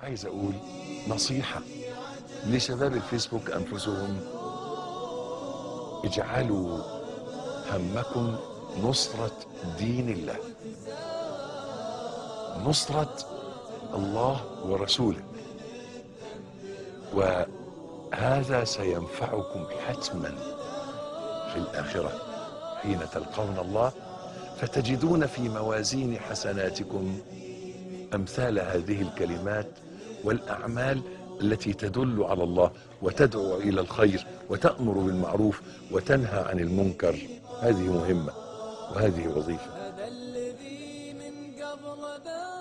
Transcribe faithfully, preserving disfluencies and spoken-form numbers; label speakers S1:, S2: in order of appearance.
S1: عايز اقول نصيحة لشباب الفيسبوك انفسهم: اجعلوا همكم نصرة دين الله، نصرة الله ورسوله، وهذا سينفعكم حتما في الآخرة حين تلقون الله، فتجدون في موازين حسناتكم أمثال هذه الكلمات والأعمال التي تدل على الله وتدعو إلى الخير وتأمر بالمعروف وتنهى عن المنكر. هذه مهمة وهذه وظيفة.